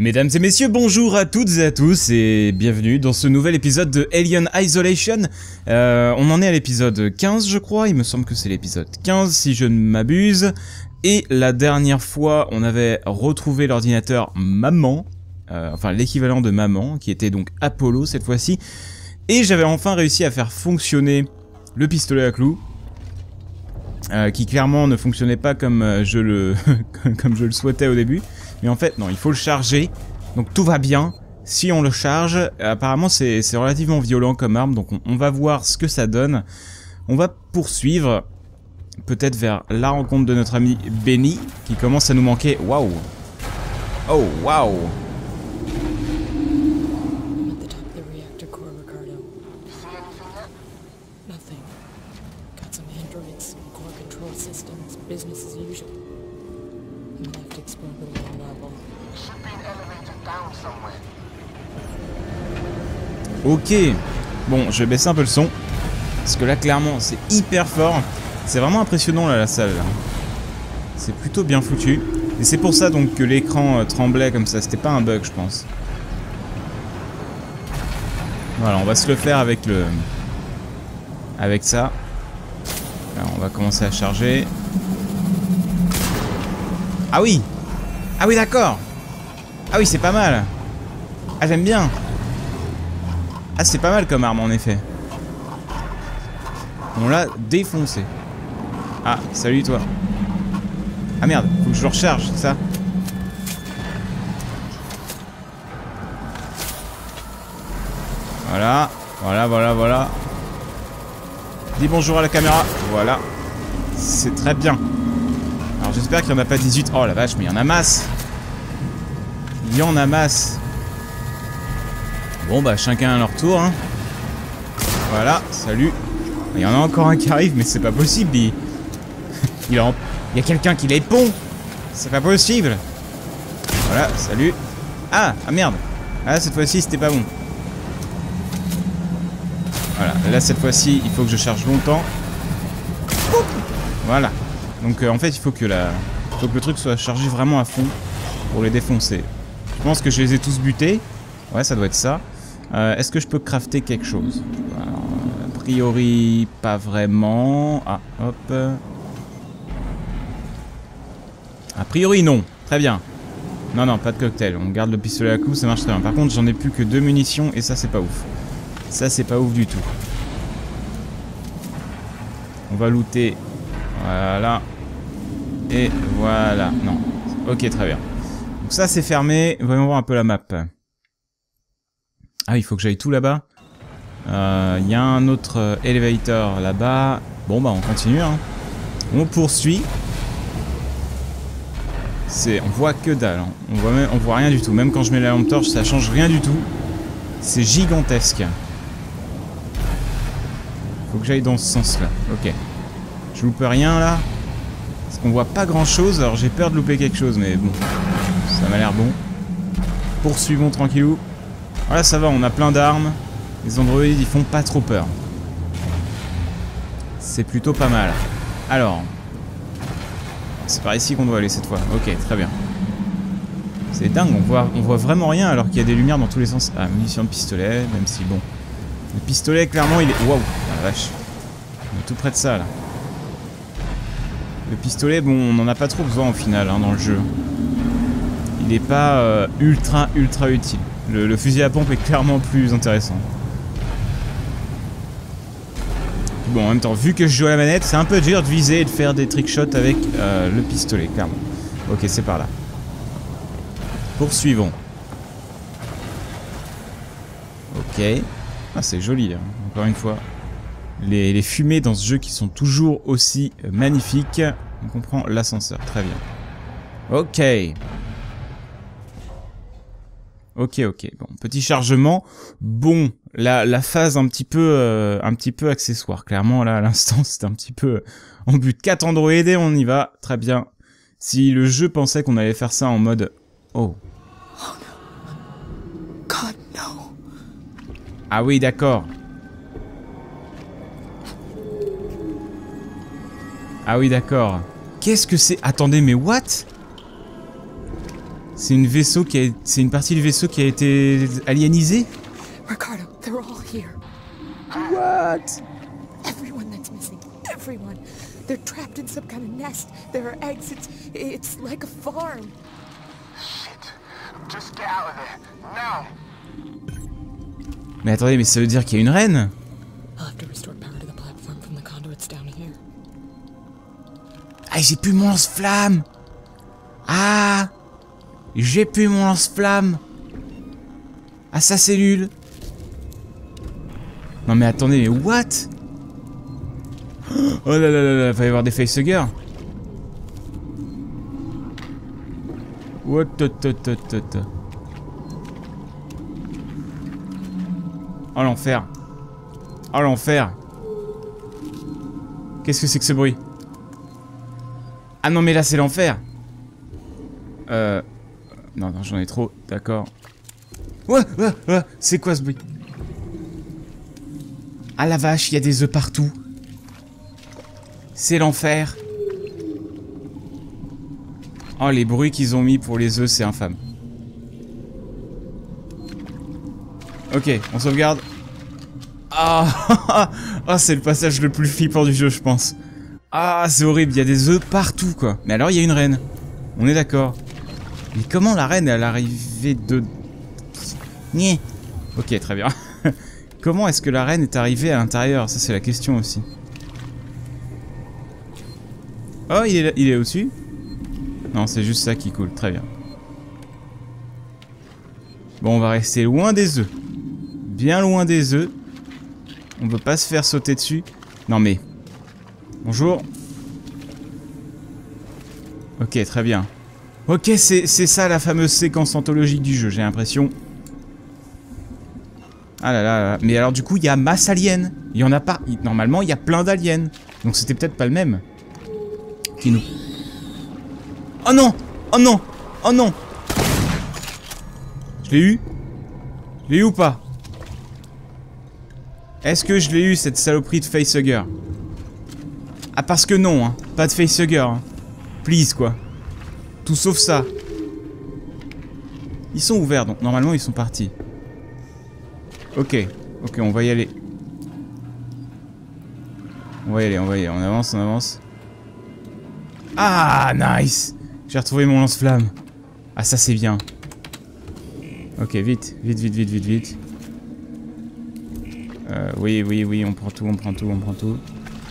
Mesdames et messieurs, bonjour à toutes et à tous et bienvenue dans ce nouvel épisode de Alien Isolation. On en est à l'épisode 15 je crois, il me semble que c'est l'épisode 15 si je ne m'abuse. Et la dernière fois on avait retrouvé l'ordinateur maman, enfin l'équivalent de maman, qui était donc Apollo cette fois-ci. Et j'avais enfin réussi à faire fonctionner le pistolet à clous. Qui clairement ne fonctionnait pas comme je le souhaitais au début. Mais en fait, non, il faut le charger. Donc tout va bien. Si on le charge, apparemment c'est relativement violent comme arme. Donc on va voir ce que ça donne. On va poursuivre. Peut-être vers la rencontre de notre ami Benny. Qui commence à nous manquer. Waouh! Oh, waouh! Business as usual. I'm gonna have to explore the lower level. Should be an elevator down somewhere. Ok. Bon, je vais baisser un peu le son. Parce que là, clairement, c'est hyper fort. C'est vraiment impressionnant, là, la salle. Là. C'est plutôt bien foutu. Et c'est pour ça, donc, que l'écran tremblait comme ça. C'était pas un bug, je pense. Voilà, on va se le faire avec le... avec ça. Alors, on va commencer à charger. Ah oui! Ah oui, d'accord! Ah oui, c'est pas mal! Ah, j'aime bien! Ah, c'est pas mal comme arme, en effet. On l'a défoncé. Ah, salut, toi. Ah merde, faut que je le recharge, c'est ça? Voilà, voilà. Dis bonjour à la caméra. Voilà. C'est très bien. Alors j'espère qu'il n'y en a pas 18. Oh la vache, mais il y en a masse. Il y en a masse. Bon bah chacun à leur tour hein. Voilà, salut. Il y en a encore un qui arrive mais c'est pas possible. Il y a quelqu'un qui les pond. C'est pas possible. Voilà, salut. Ah merde. Ah cette fois-ci c'était pas bon. Voilà, là cette fois-ci il faut que je charge longtemps. Voilà. Donc en fait il faut que le truc soit chargé vraiment à fond pour les défoncer. Je pense que je les ai tous butés. Ouais ça doit être ça. Est-ce que je peux crafter quelque chose? Alors, a priori pas vraiment. Ah hop. A priori non. Très bien. Non pas de cocktail. On garde le pistolet à clous, ça marche très bien. Par contre j'en ai plus que 2 munitions et ça c'est pas ouf. Ça c'est pas ouf du tout. On va looter. Voilà. Et voilà. Non. Ok, très bien. Donc ça, c'est fermé. Voyons voir un peu la map. Ah, il faut que j'aille tout là-bas. Il y a un autre elevator là-bas. Bon, bah, on continue. Hein. On poursuit. On voit que dalle. Hein. On voit rien du tout. Même quand je mets la lampe torche, ça change rien du tout. C'est gigantesque. Faut que j'aille dans ce sens-là. Ok. Je loupe rien là. Parce qu'on voit pas grand-chose. Alors j'ai peur de louper quelque chose, mais bon. Ça m'a l'air bon. Poursuivons tranquillou. Voilà, ça va, on a plein d'armes. Les androïdes, ils font pas trop peur. C'est plutôt pas mal. Alors. C'est par ici qu'on doit aller cette fois. Ok, très bien. C'est dingue, on voit vraiment rien alors qu'il y a des lumières dans tous les sens. Ah, munitions de pistolet, même si bon. Le pistolet, clairement, il est... Waouh, la vache. On est tout près de ça, là. Le pistolet, bon, on n'en a pas trop besoin, au final, hein, dans le jeu. Il n'est pas ultra utile. Le fusil à pompe est clairement plus intéressant. Puis bon, en même temps, vu que je joue à la manette, c'est un peu dur de viser et de faire des trickshots avec le pistolet, clairement. Ok, c'est par là. Poursuivons. Ok. Ah, c'est joli, hein, encore une fois. Les fumées dans ce jeu qui sont toujours aussi magnifiques. On comprend l'ascenseur, très bien. Ok. Ok. Bon, petit chargement. Bon, la phase un petit peu accessoire. Clairement, là, à l'instant, c'était un petit peu en but. 4 androïdes et on y va. Très bien. Si le jeu pensait qu'on allait faire ça en mode... Oh. God, no. Ah oui, d'accord. Ah oui, d'accord. Qu'est-ce que c'est? Attendez, mais what? C'est une vaisseau qui a... C'est une partie du vaisseau qui a été alienisée? Ricardo, they're all here. What? Everyone that's missing. Everyone. They're trapped in some kind of nest. There are eggs. It's like a farm. Shit. Just get out of there. Now. Mais attendez, mais ça veut dire qu'il y a une reine? I'll have to restore power to the platform from the conduits down here. Ah, j'ai plus mon lance-flamme! Ah! J'ai plus mon lance-flamme! À sa cellule! Non mais attendez, mais what? Oh là là là là, il va y avoir des facehuggers! What? Oh l'enfer! Oh l'enfer! Qu'est-ce que c'est que ce bruit? Ah non mais là c'est l'enfer! Non, non, j'en ai trop, d'accord. Ouais, c'est quoi ce bruit? Ah la vache, il y a des œufs partout. C'est l'enfer. Oh, les bruits qu'ils ont mis pour les œufs, c'est infâme. Ok, on sauvegarde. Ah, oh, c'est le passage le plus flippant du jeu, je pense. Ah, c'est horrible, il y a des œufs partout, quoi. Mais alors, il y a une reine. On est d'accord. Mais comment la reine est à l'arrivée de... Nyeh. Ok, très bien. Comment est-ce que la reine est arrivée à l'intérieur? Ça, c'est la question aussi. Oh, il est au-dessus? Non, c'est juste ça qui coule. Très bien. Bon, on va rester loin des œufs. Bien loin des œufs. On veut pas se faire sauter dessus. Non, mais... Bonjour. Ok, très bien. Ok, c'est ça la fameuse séquence anthologique du jeu, j'ai l'impression. Ah là là là. Mais alors du coup, il y a masse alien. Il y en a pas. Normalement, il y a plein d'aliens. Donc c'était peut-être pas le même. Qui nous... Oh non! Oh non! Oh non! Je l'ai eu? Je l'ai eu ou pas? Est-ce que je l'ai eu, cette saloperie de facehugger? Ah, parce que non, hein. Pas de facehugger, hein. Please, quoi. Tout sauf ça. Ils sont ouverts, donc normalement ils sont partis. Ok, ok, on va y aller. On va y aller, on avance, on avance. Ah, nice! J'ai retrouvé mon lance-flamme. Ah, ça c'est bien. Ok, vite, vite, vite, vite, vite, vite. Oui, oui, oui, on prend tout, on prend tout, on prend tout.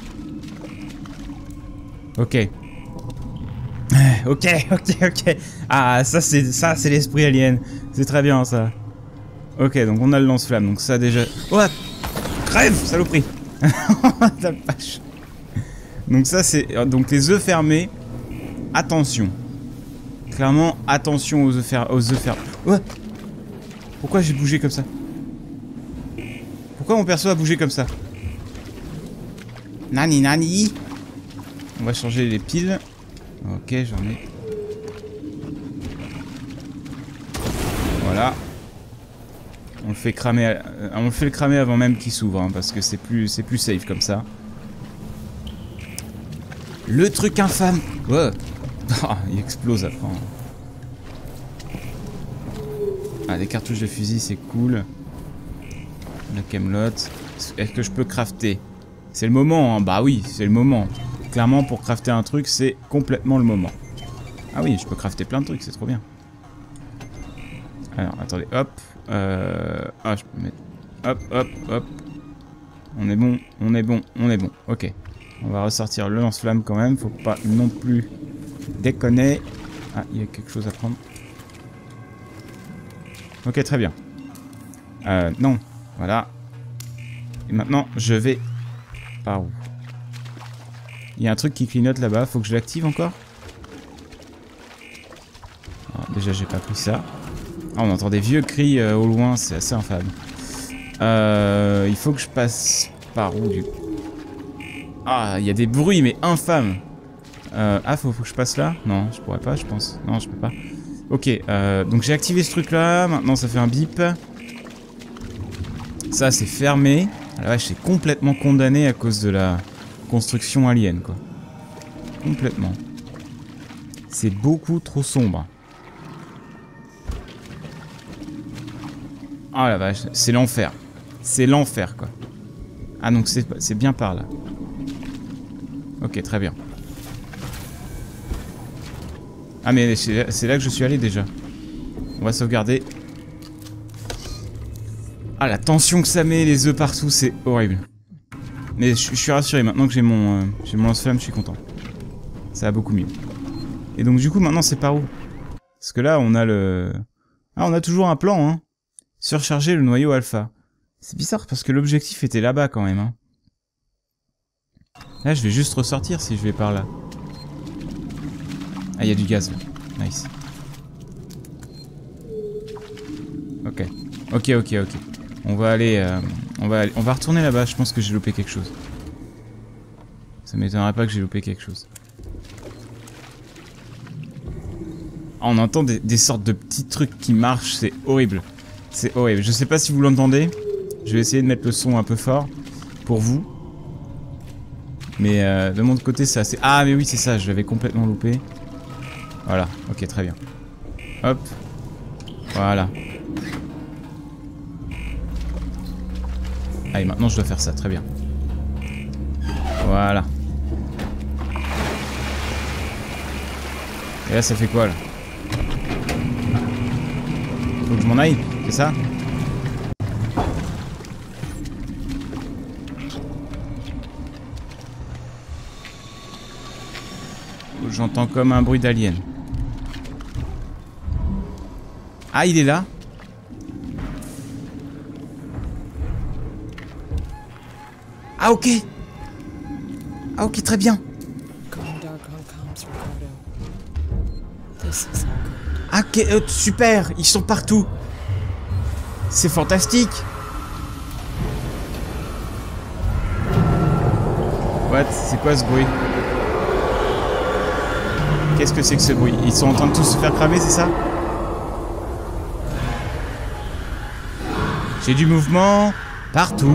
Ok. Ok, ok, ok. Ah, ça c'est l'esprit alien. C'est très bien ça. Ok, donc on a le lance-flamme, donc ça déjà... Oh, crève, saloperie. La vache. Donc ça c'est... Donc les œufs fermés. Attention. Clairement, attention aux œufs fermés. Ouais. Pourquoi j'ai bougé comme ça? Pourquoi mon perso a bougé comme ça? Nani, nani. On va changer les piles. Ok, j'en ai. Voilà. On le fait cramer, le cramer avant même qu'il s'ouvre, hein, parce que c'est plus safe comme ça. Le truc infâme. Ouais. Oh, il explose après. Ah, des cartouches de fusil, c'est cool. La camelote. Est-ce que je peux crafter? C'est le moment, hein. Bah oui, c'est le moment. Clairement, pour crafter un truc, c'est complètement le moment. Ah oui, je peux crafter plein de trucs, c'est trop bien. Alors, attendez, hop. Ah, je peux mettre... Hop, hop, hop. On est bon, on est bon, on est bon. Ok. On va ressortir le lance-flamme quand même. Faut pas non plus déconner. Ah, il y a quelque chose à prendre. Ok, très bien. Non. Voilà. Et maintenant, je vais... Par où? Il y a un truc qui clignote là-bas. Faut que je l'active encore? Alors, déjà, j'ai pas pris ça. Ah, on entend des vieux cris au loin. C'est assez infâme. Il faut que je passe par où du coup? Ah, il y a des bruits, mais infâmes. Ah, faut que je passe là? Non, je pourrais pas, je pense. Non, je peux pas. Ok, donc j'ai activé ce truc-là. Maintenant, ça fait un bip. Ça, c'est fermé. Ah la vache, c'est complètement condamné à cause de la construction alien, quoi. Complètement. C'est beaucoup trop sombre. Oh la vache, c'est l'enfer. C'est l'enfer, quoi. Ah, donc c'est bien par là. Ok, très bien. Ah, mais c'est là que je suis allé déjà. On va sauvegarder. Ah, la tension que ça met, les œufs partout, c'est horrible. Mais je suis rassuré, maintenant que j'ai mon lance-flamme, je suis content. Ça va beaucoup mieux. Et donc du coup, maintenant, c'est par où? Parce que là, on a le... Ah, on a toujours un plan, hein. Surcharger le noyau alpha. C'est bizarre, parce que l'objectif était là-bas, quand même, hein. Là, je vais juste ressortir si je vais par là. Ah, il y a du gaz, là. Nice. Ok. Ok. On va aller... on va retourner là-bas, je pense que j'ai loupé quelque chose. Ça m'étonnerait pas que j'ai loupé quelque chose. Ah, on entend des sortes de petits trucs qui marchent, c'est horrible. C'est horrible. Je sais pas si vous l'entendez. Je vais essayer de mettre le son un peu fort pour vous. Mais de mon côté, c'est assez... Ah, mais oui, c'est ça, je l'avais complètement loupé. Voilà, ok, très bien. Hop. Voilà. Allez, maintenant je dois faire ça, très bien. Voilà. Et là, ça fait quoi, là? Faut que je m'en aille, c'est ça? J'entends comme un bruit d'alien. Ah, il est là? Ah, ok! Ah, ok, très bien. Ah, ok, super! Ils sont partout! C'est fantastique! What? C'est quoi ce bruit? Qu'est-ce que c'est que ce bruit? Ils sont en train de tous se faire cramer, c'est ça? J'ai du mouvement partout.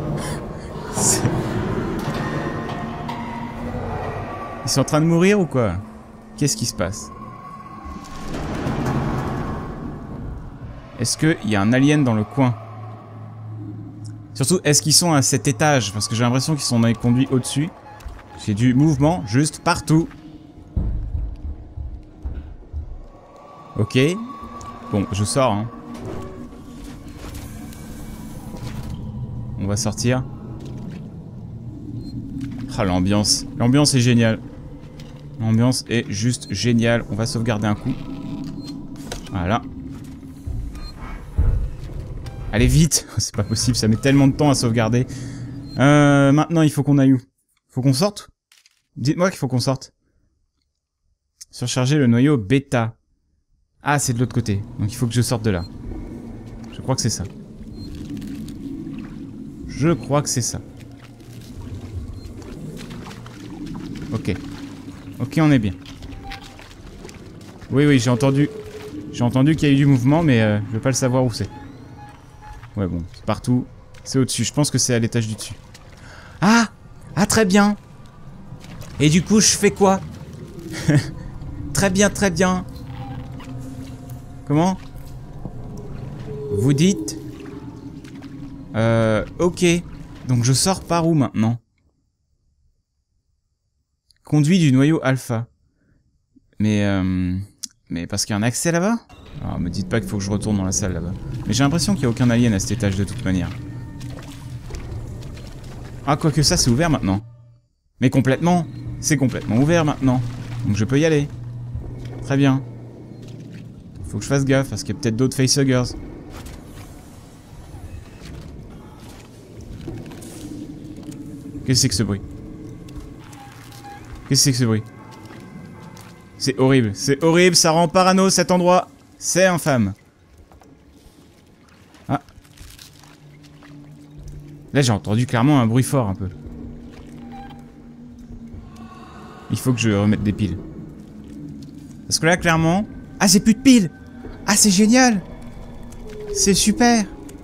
Ils sont en train de mourir ou quoi? Qu'est-ce qui se passe? Est-ce qu'il y a un alien dans le coin? Surtout, est-ce qu'ils sont à cet étage? Parce que j'ai l'impression qu'ils sont dans les conduits au-dessus. J'ai du mouvement juste partout. Ok. Bon, je sors, hein. On va sortir. Ah, l'ambiance. L'ambiance est géniale. L'ambiance est juste géniale. On va sauvegarder un coup. Voilà. Allez, vite. C'est pas possible, ça met tellement de temps à sauvegarder. Maintenant, il faut qu'on aille où? Faut qu'on sorte? Dites-moi qu'il faut qu'on sorte. Surcharger le noyau bêta. Ah, c'est de l'autre côté. Donc il faut que je sorte de là. Je crois que c'est ça. Je crois que c'est ça. Ok. Ok, on est bien. Oui, j'ai entendu. J'ai entendu qu'il y a eu du mouvement, mais je veux pas le savoir où c'est. Ouais, bon, c'est partout. C'est au-dessus. Je pense que c'est à l'étage du dessus. Ah! Ah, très bien. Et du coup, je fais quoi? Très bien, très bien. Comment? Vous dites? Ok. Donc je sors par où maintenant? Conduit du noyau alpha. Mais parce qu'il y a un accès là-bas? Alors me dites pas qu'il faut que je retourne dans la salle là-bas. Mais j'ai l'impression qu'il n'y a aucun alien à cet étage de toute manière. Ah, quoique ça c'est ouvert maintenant. Mais complètement. C'est complètement ouvert maintenant. Donc je peux y aller. Très bien. Faut que je fasse gaffe parce qu'il y a peut-être d'autres facehuggers. Qu'est-ce que c'est que ce bruit? Qu'est-ce que c'est que ce bruit? C'est horrible, ça rend parano cet endroit. C'est infâme. Ah. Là j'ai entendu clairement un bruit fort un peu. Il faut que je remette des piles. Parce que là clairement... Ah, j'ai plus de piles! Ah, c'est génial! C'est super!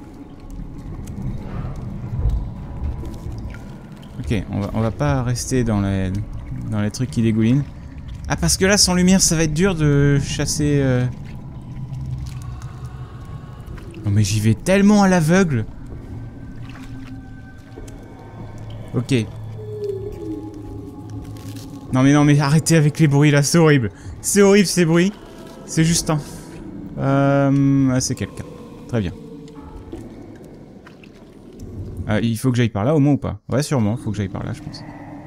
Ok, on va pas rester dans les trucs qui dégoulinent. Ah, parce que là, sans lumière, ça va être dur de chasser... mais j'y vais tellement à l'aveugle. Ok. Non mais arrêtez avec les bruits là, c'est horrible. C'est horrible ces bruits. C'est juste un... Ah, c'est quelqu'un. Très bien. Il faut que j'aille par là au moins ou pas? Ouais, sûrement, faut que j'aille par là, je pense.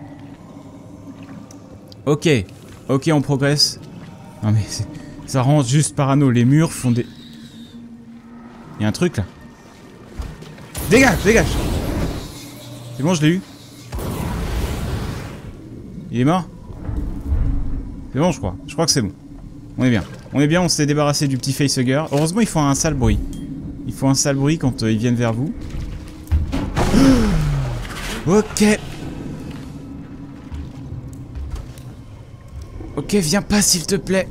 Ok. Ok, on progresse. Non mais ça rend juste parano. Les murs font des... Il y a un truc là. Dégage, dégage. C'est bon, je l'ai eu. Il est mort? C'est bon, je crois. Je crois que c'est bon. On est bien. On est bien, on s'est débarrassé du petit facehugger. Heureusement, il faut un sale bruit. Il faut un sale bruit quand ils viennent vers vous. Ok. Ok, viens pas, s'il te plaît.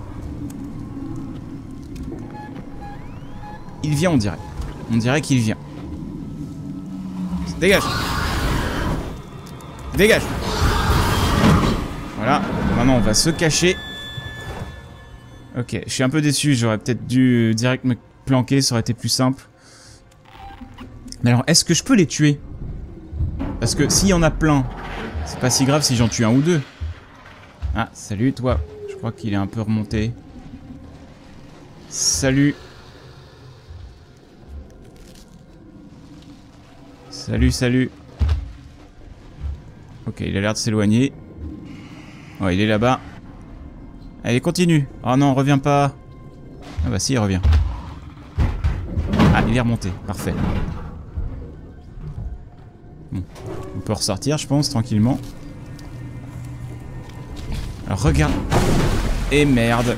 Il vient, on dirait. On dirait qu'il vient. Dégage. Dégage. Voilà. Maintenant, on va se cacher. Ok, je suis un peu déçu. J'aurais peut-être dû direct me planquer. Ça aurait été plus simple. Mais alors, est-ce que je peux les tuer? Parce que s'il y en a plein, c'est pas si grave si j'en tue un ou deux. Ah, salut, toi. Je crois qu'il est un peu remonté. Salut. Salut, salut. Ok, il a l'air de s'éloigner. Ouais, il est là-bas. Allez, continue. Oh non, reviens pas. Ah bah si, il revient. Ah, il est remonté. Parfait. Bon. On peut ressortir, je pense, tranquillement. Alors, regarde. Et merde.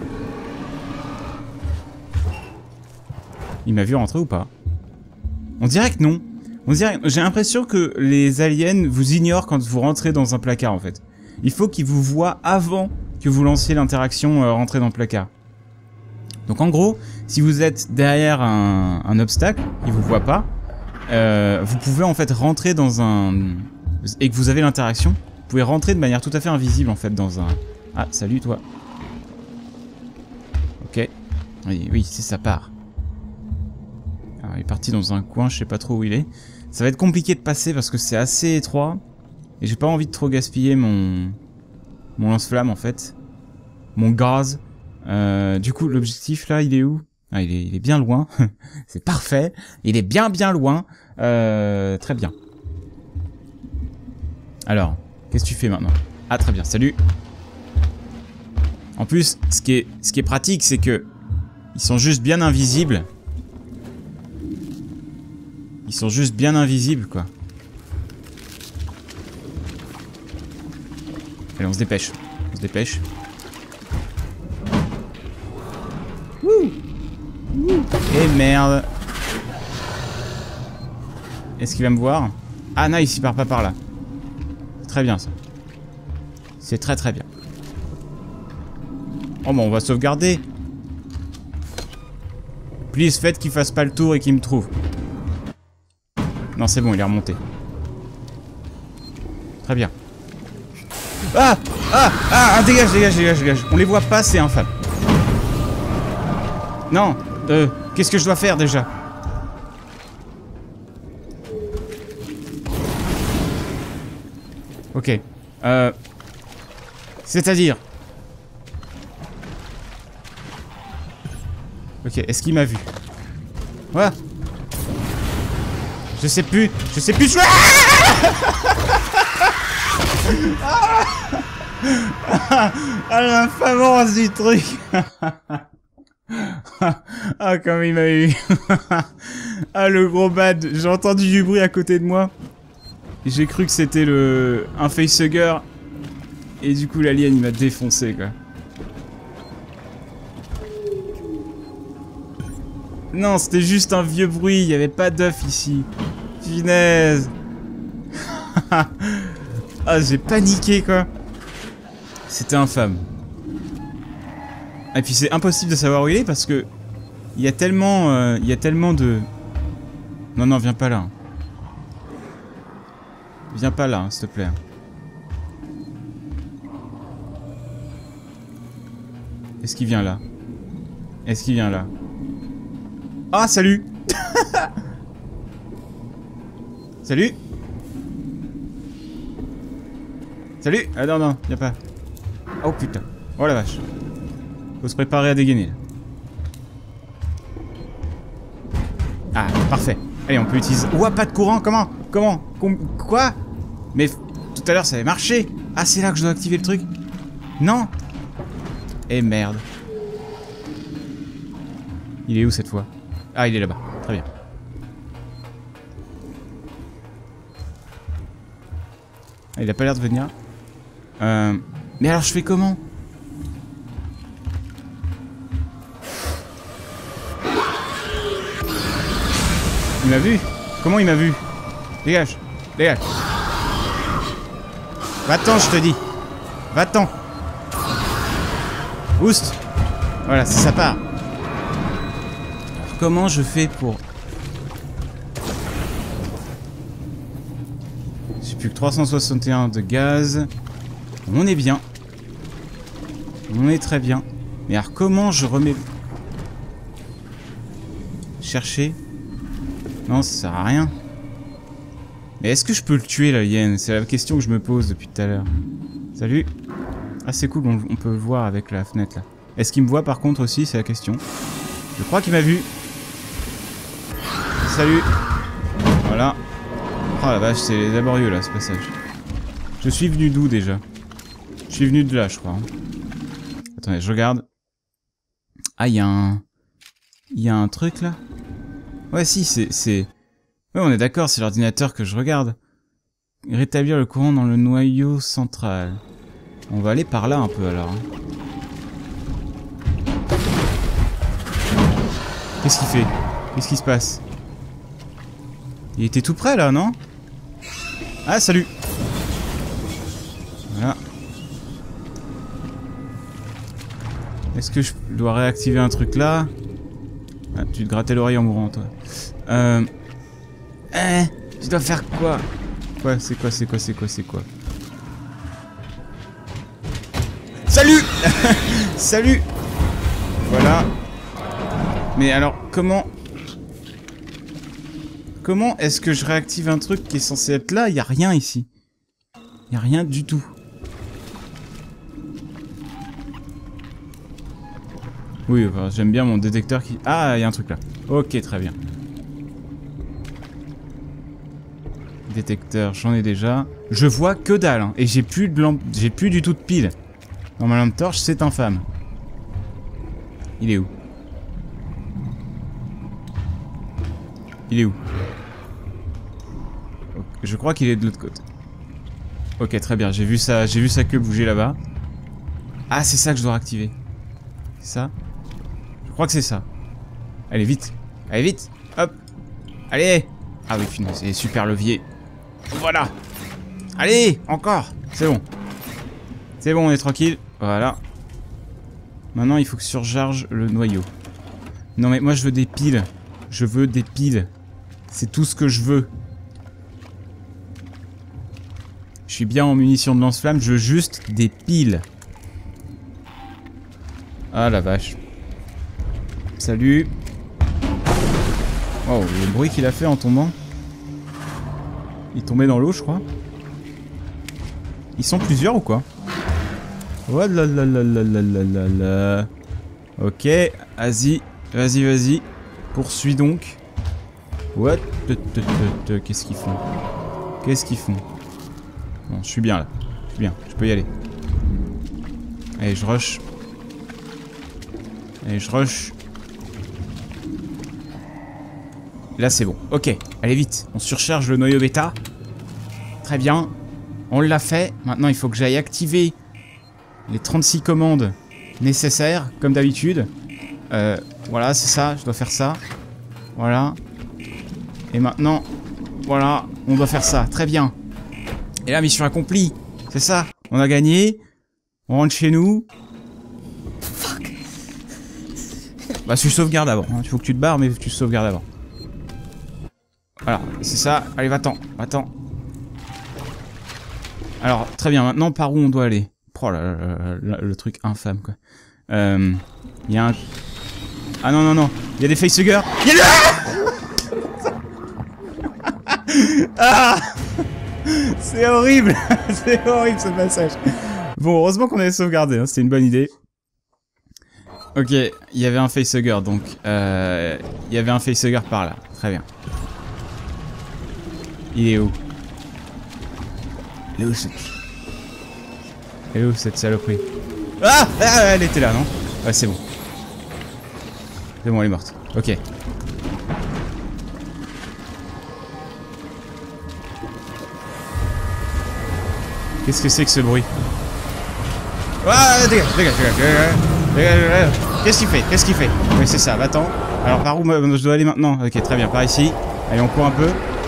Il m'a vu rentrer ou pas? On dirait que non. On dirait... J'ai l'impression que les aliens vous ignorent quand vous rentrez dans un placard, en fait. Il faut qu'ils vous voient avant que vous lanciez l'interaction rentrer dans le placard. Donc en gros, si vous êtes derrière un obstacle, ils vous voient pas, vous pouvez en fait rentrer dans un... Et que vous avez l'interaction, vous pouvez rentrer de manière tout à fait invisible en fait dans un... Ah, salut toi. Ok. Oui, oui, c'est ça part. Alors, il est parti dans un coin, je sais pas trop où il est. Ça va être compliqué de passer parce que c'est assez étroit. Et j'ai pas envie de trop gaspiller mon lance-flamme en fait. Mon gaz. Du coup, l'objectif là, il est où? Ah, il est bien loin. C'est parfait. Il est bien loin. Très bien. Alors, qu'est-ce que tu fais maintenant? Ah, très bien, salut. En plus, ce qui est pratique, c'est que ils sont juste bien invisibles. Ils sont juste bien invisibles, quoi. Allez, on se dépêche. On se dépêche. Wouh! Et merde. Est-ce qu'il va me voir? Ah, nice, il part pas par là. C'est très bien, ça. C'est très bien. Oh, bon, on va sauvegarder. Please, faites qu'il fasse pas le tour et qu'il me trouve. Non, c'est bon, il est remonté. Très bien. Ah! Dégage. On les voit pas, c'est infâme. Non, qu'est-ce que je dois faire déjà? Ok. C'est-à-dire... Ok, est-ce qu'il m'a vu? Voilà. Je sais plus. Ah, l'infamance du truc. Ah, comme il m'a eu. Ah, le gros bad. J'ai entendu du bruit à côté de moi. J'ai cru que c'était un facehugger. Et du coup, l'alien, il m'a défoncé, quoi. Non, c'était juste un vieux bruit. Il n'y avait pas d'œuf ici. Finesse. Ah, j'ai paniqué, quoi. C'était infâme. Et puis c'est impossible de savoir où il est parce que il y a tellement de... Non, viens pas là. Viens pas là, s'il te plaît. Est-ce qu'il vient là? Ah, salut. Salut. Salut. Ah non, non, y'a pas. Oh putain. Oh la vache. Faut se préparer à dégainer là. Ah, parfait. Allez, on peut utiliser... Ouah, pas de courant, comment? Quoi? Mais tout à l'heure, ça avait marché. Ah, c'est là que je dois activer le truc? Non. Eh merde. Il est où cette fois? Ah, il est là-bas. Très bien. Ah, il a pas l'air de venir. Mais alors, je fais comment? Il m'a vu? Comment il m'a vu? Dégage, dégage. Va-t'en, je te dis. Va-t'en. Oust. Voilà, ça part. Alors, comment je fais pour... J'ai plus que 361 de gaz. On est bien. On est très bien. Mais alors, comment je remets... Chercher... Non, ça sert à rien. Mais est-ce que je peux le tuer, l'alien? C'est la question que je me pose depuis tout à l'heure. Salut. Ah, c'est cool, on peut le voir avec la fenêtre, là. Est-ce qu'il me voit, par contre, aussi? C'est la question. Je crois qu'il m'a vu. Salut. Voilà. Oh la vache, c'est laborieux, là, ce passage. Je suis venu d'où, déjà? Je suis venu de là, je crois. Hein. Attendez, je regarde. Ah, il y a un... Il y a un truc, là? Ouais, si, c'est... Ouais, on est d'accord, c'est l'ordinateur que je regarde. Rétablir le courant dans le noyau central. On va aller par là un peu, alors. Hein. Qu'est-ce qu'il fait? Qu'est-ce qui se passe? Il était tout près, là, non? Ah, salut! Voilà. Est-ce que je dois réactiver un truc, là? Ah, tu te grattais l'oreille en mourant, toi. Je dois faire quoi? Quoi? C'est quoi? Salut. Salut. Voilà. Mais alors, comment est-ce que je réactive un truc qui est censé être là? Il n'y a rien ici. Il n'y a rien du tout. Oui, enfin, j'aime bien mon détecteur qui... Ah, il y a un truc là. Ok, très bien. Détecteur, j'en ai déjà. Je vois que dalle, hein, et j'ai plus de lampe... J'ai plus du tout de pile. Dans ma lampe torche, c'est infâme. Il est où? Il est où? Je crois qu'il est de l'autre côté. Ok, très bien, j'ai vu sa queue bouger là-bas. Ah, c'est ça que je dois activer. C'est ça? Je crois que c'est ça. Allez, vite. Allez, vite. Hop. Allez. Ah oui, putain, c'est super levier. Voilà. Allez, encore. C'est bon. C'est bon, on est tranquille. Voilà. Maintenant, il faut que je surcharge le noyau. Non, mais moi, je veux des piles. Je veux des piles. C'est tout ce que je veux. Je suis bien en munitions de lance-flamme. Je veux juste des piles. Ah, la vache. Salut. Oh, le bruit qu'il a fait en tombant. Il est tombé dans l'eau, je crois. Ils sont plusieurs ou quoi? Oh là là là là là là là. Ok, vas-y, vas-y, vas-y. Poursuis donc. What? Qu'est-ce qu'ils font? Qu'est-ce qu'ils font? Bon, je suis bien là. Je suis bien, je peux y aller. Allez, je rush. Allez, je rush. Là, c'est bon. Ok, allez vite. On surcharge le noyau bêta. Très bien. On l'a fait. Maintenant, il faut que j'aille activer les 36 commandes nécessaires, comme d'habitude. Voilà, c'est ça. Je dois faire ça. Voilà. Et maintenant, voilà, on doit faire ça. Très bien. Et là, mission accomplie. C'est ça. On a gagné. On rentre chez nous. Fuck. Bah, tu sauvegardes avant. Il faut que tu te barres, mais tu sauvegardes avant. Voilà, c'est ça. Allez, va-t'en. Va-t'en. Alors, très bien. Maintenant, par où on doit aller? Oh là là, le truc infâme, quoi. Il y a un... Ah non, non, non. Il y a des facehuggers. Il y a Ah c'est horrible. C'est horrible ce passage. Bon, heureusement qu'on avait sauvegardé, hein. C'était une bonne idée. Ok, il y avait un facehugger, donc il y avait un facehugger par là. Très bien. Il est où? Il est où Elle est où cette saloperie? Ah, elle était là, non? Ouais, c'est bon. C'est bon, elle est morte. Ok. Qu'est-ce que c'est que ce bruit? Ah, dégage. Qu'est-ce qu'il fait? Qu'est-ce qu'il fait? Oui, c'est ça, va-t'en. Alors, par où je dois aller maintenant? Ok, très bien, par ici. Allez, on court un peu.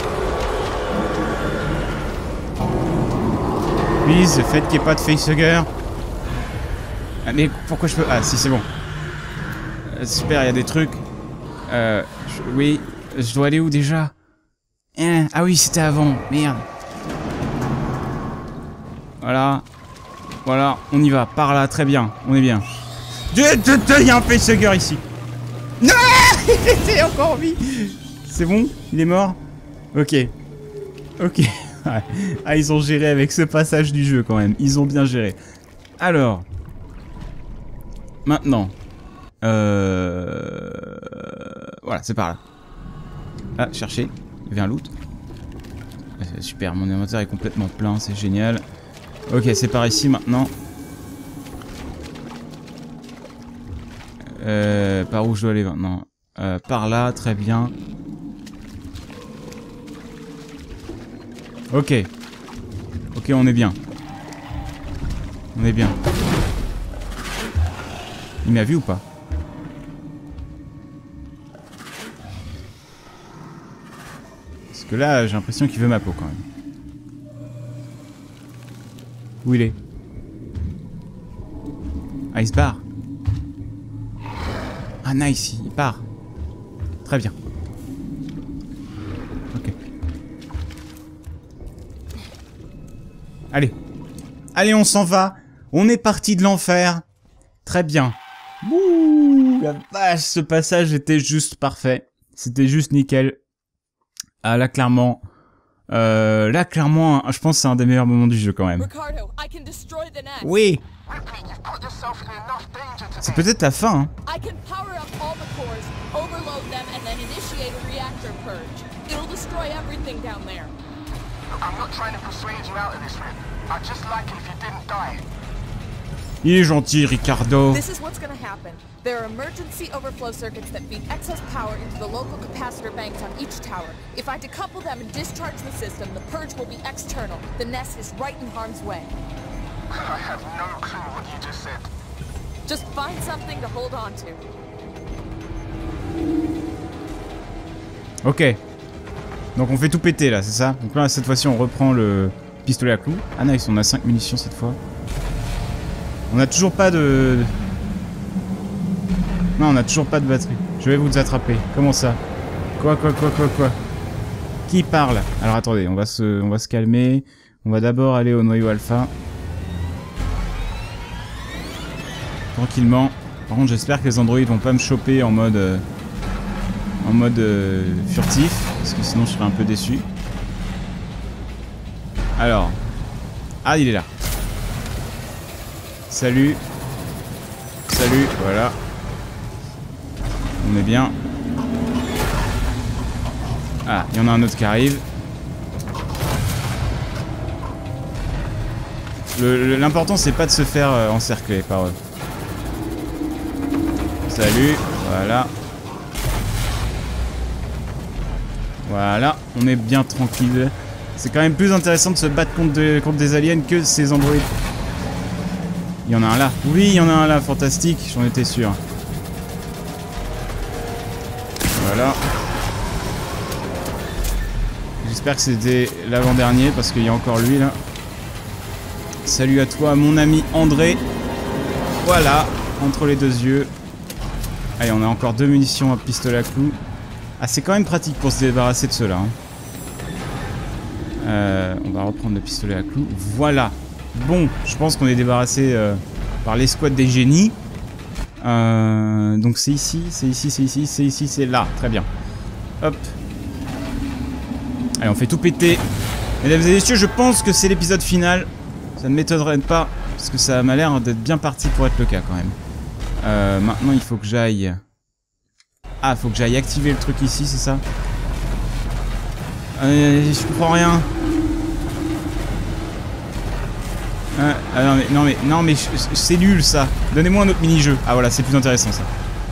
Please, le fait qu'il n'y ait pas de facehugger. Ah, mais pourquoi je peux... Ah, si, c'est bon. Super, il y a des trucs. Oui, je dois aller où déjà? Ah oui, c'était avant. Merde. Voilà. Voilà, on y va. Par là, très bien. On est bien. Il y a un facehugger ici. Non, il était encore en vie. C'est bon? Il est mort? Ok. Ok. Ah, ils ont géré avec ce passage du jeu quand même. Ils ont bien géré. Alors. Maintenant. Voilà, c'est par là. Ah, chercher. Il y avait un loot. Super, mon inventaire est complètement plein, c'est génial. Ok, c'est par ici maintenant. Par où je dois aller maintenant? Par là, très bien. Ok. Ok, on est bien. On est bien. Il m'a vu ou pas? Parce que là, j'ai l'impression qu'il veut ma peau quand même. Où il est? Ah, il se barre. Ah, nice, il part. Très bien. Ok. Allez. Allez, on s'en va. On est parti de l'enfer. Très bien. Ouh, la vache, ce passage était juste parfait. C'était juste nickel. Ah, là, clairement... je pense que c'est un des meilleurs moments du jeu quand même. Ricardo, I can destroy the nest. Oui. Ripley, you've put yourself in enough danger today. C'est peut-être la fin, hein. I can power up all the cores, overload them, and then initiate a reactor purge. It'll destroy everything down there. Look, I'm not trying to persuade you out of this, Rip. I'd just like it if you didn't die. Il est gentil, Ricardo. This is what's gonna happen. There are emergency overflow circuits that feed excess power into the local capacitor banks on each tower. If I decouple them and discharge the system, the purge will be external. The nest is right in harm's way. I have no clue what you just said. Just find something to hold on to. Ok. Donc on fait tout péter là, c'est ça? Donc là, cette fois-ci, on reprend le pistolet à clous. Ah nice, on a 5 munitions cette fois. On a toujours pas de... Non, on a toujours pas de batterie. Je vais vous attraper. Comment ça? Quoi? Qui parle? Alors attendez, on va se calmer. On va d'abord aller au noyau alpha. Tranquillement. Par contre, j'espère que les androïdes vont pas me choper en mode furtif, parce que sinon je serais un peu déçu. Alors. Ah, il est là. Salut. Salut, voilà. On est bien. Ah, il y en a un autre qui arrive. L'important, c'est pas de se faire encercler par eux. Salut, voilà. Voilà, on est bien tranquille. C'est quand même plus intéressant de se battre contre des aliens que ces androïdes. Il y en a un là. Oui, il y en a un là, fantastique, j'en étais sûr. Voilà. J'espère que c'était l'avant-dernier parce qu'il y a encore lui là. Salut à toi, mon ami André. Voilà, entre les deux yeux. Allez, on a encore 2 munitions à pistolet à clous. Ah, c'est quand même pratique pour se débarrasser de ceux-là. Hein. On va reprendre le pistolet à clous. Voilà. Bon, je pense qu'on est débarrassé par l'escouade des génies. Donc c'est ici, c'est ici, c'est ici, c'est ici, c'est là. Très bien. Hop. Allez, on fait tout péter. Mesdames et messieurs, je pense que c'est l'épisode final. Ça ne m'étonnerait pas, parce que ça m'a l'air d'être bien parti pour être le cas quand même. Maintenant, il faut que j'aille... Ah, faut que j'aille activer le truc ici, c'est ça? Je comprends rien. Non mais c'est nul ça. Donnez-moi un autre mini-jeu. Ah voilà, c'est plus intéressant ça.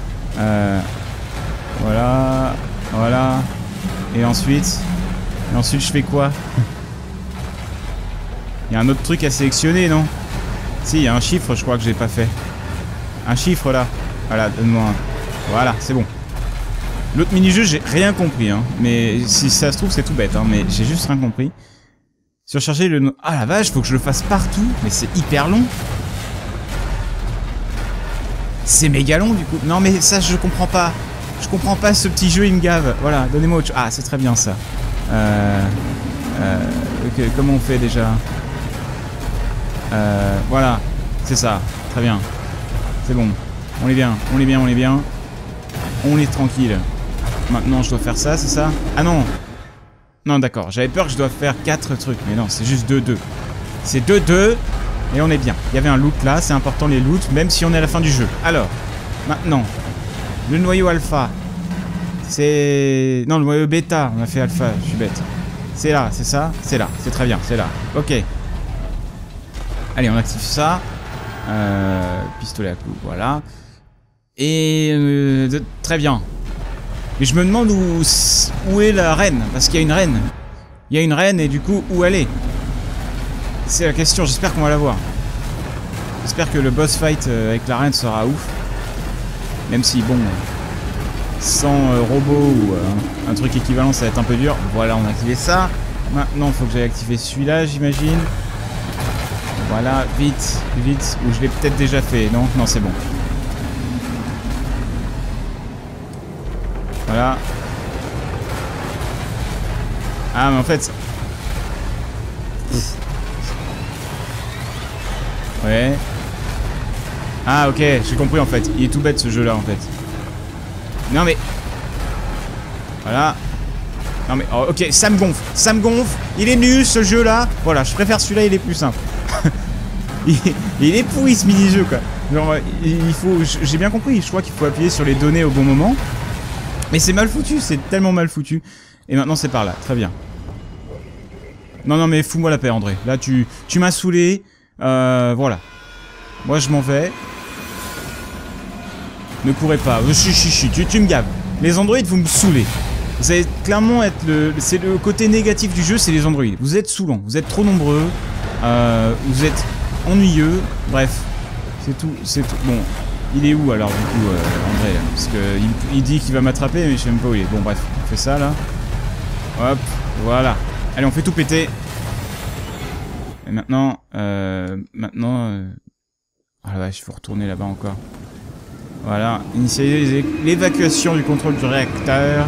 Voilà. Voilà. Et ensuite je fais quoi? Il y a un autre truc à sélectionner, non? Si, il y a un chiffre, je crois que j'ai pas fait. Un chiffre là. Voilà, donne-moi un. Voilà, c'est bon. L'autre mini-jeu, j'ai rien compris, hein. Mais si ça se trouve, c'est tout bête, hein. Mais j'ai juste rien compris. Surcharger le... Ah la vache, faut que je le fasse partout. Mais c'est hyper long. C'est méga long, du coup. Non, mais ça, je comprends pas. Je comprends pas ce petit jeu, il me gave. Voilà, donnez-moi autre chose. Ah, c'est très bien, ça. Ok, comment on fait, déjà? Voilà. C'est ça. Très bien. C'est bon. On est bien. On est bien, on est bien. On est tranquille. Maintenant, je dois faire ça, c'est ça? Ah non! Non, d'accord. J'avais peur que je dois faire 4 trucs. Mais non, c'est juste 2-2. C'est 2-2. Et on est bien. Il y avait un loot là. C'est important, les loots. Même si on est à la fin du jeu. Alors, maintenant. Le noyau alpha. C'est... Non, le noyau bêta. On a fait alpha. Je suis bête. C'est là, c'est ça? C'est là. C'est très bien. C'est là. Ok. Allez, on active ça. Pistolet à clous. Voilà. Et... très bien. Mais je me demande où est la reine. Parce qu'il y a une reine. Il y a une reine et du coup, où elle est? C'est la question. J'espère qu'on va la voir. J'espère que le boss fight avec la reine sera ouf. Même si, bon... sans robot ou un truc équivalent, ça va être un peu dur. Voilà, on a activé ça. Maintenant, il faut que j'aille activer celui-là, j'imagine. Voilà, vite, vite. Ou je l'ai peut-être déjà fait. Non, non, c'est bon. Voilà. Ah, mais en fait... Ouais. Ah, ok, j'ai compris en fait. Il est tout bête ce jeu-là en fait. Non mais... Voilà. Non mais... Oh, ok, ça me gonfle. Ça me gonfle. Il est nul ce jeu-là. Voilà, je préfère celui-là, il est plus simple. il est pourri ce mini-jeu quoi. Genre, il faut... J'ai bien compris, je crois qu'il faut appuyer sur les données au bon moment. Mais c'est mal foutu, c'est tellement mal foutu. Et maintenant c'est par là, très bien. Non, non mais fous-moi la paix André. Là tu m'as saoulé. Voilà. Moi je m'en vais. Ne courez pas. Tu me gaves. Les androïdes vous me saoulez. Vous allez clairement être le... C'est le côté négatif du jeu, c'est les androïdes. Vous êtes saoulants, vous êtes trop nombreux. Vous êtes ennuyeux. Bref. C'est tout, c'est tout. Bon. Il est où alors du coup André là? Parce que il dit qu'il va m'attraper mais je sais même pas où il est. Bon bref, on fait ça là. Hop, voilà. Allez, on fait tout péter. Et maintenant... Ah la vache, il faut retourner là-bas encore. Voilà, initialiser l'évacuation du contrôle du réacteur.